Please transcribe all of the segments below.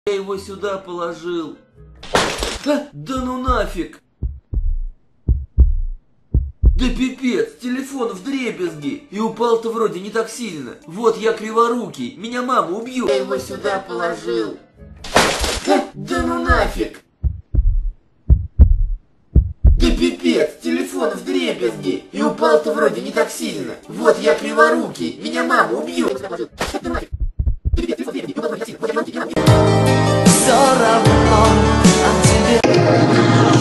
Я его сюда положил. Да ну нафиг! Да пипец, телефон вдребезги. И упал-то вроде не так сильно. Вот я криворукий, меня мама убьет. Я его сюда положил. Да ну нафиг! Да пипец, телефон вдребезги. И упал-то вроде не так сильно. Вот я криворукий, меня мама убьет. Все равно от тебя.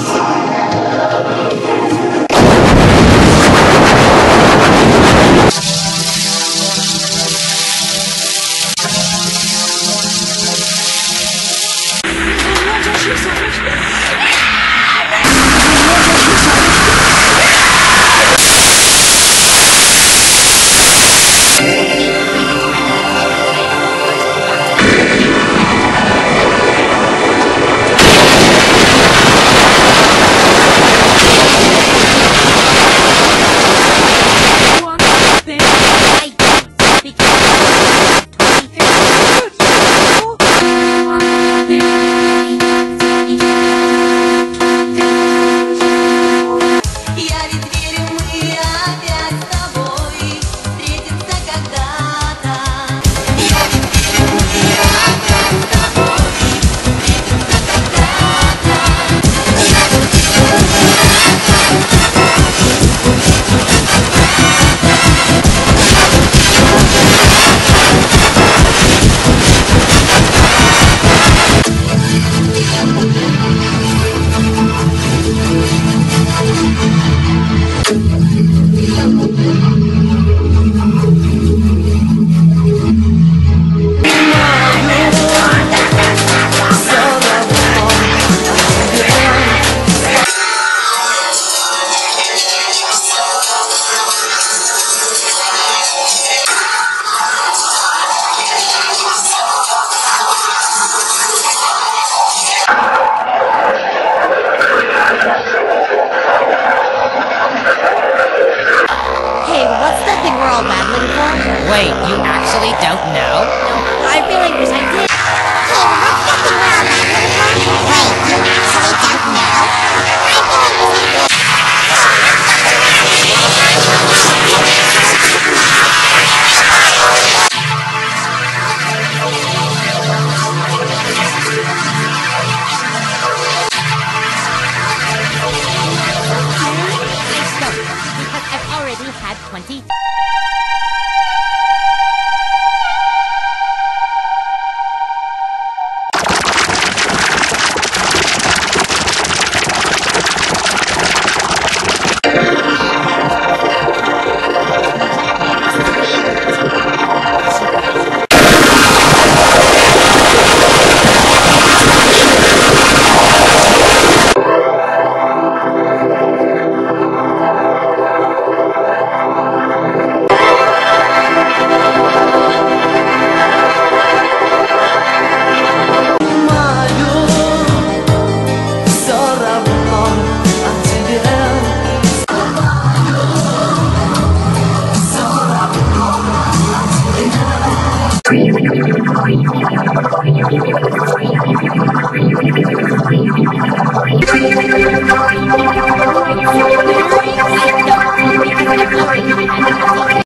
Wait, you actually don't know? No, I feel like I did. Because I've already had 20.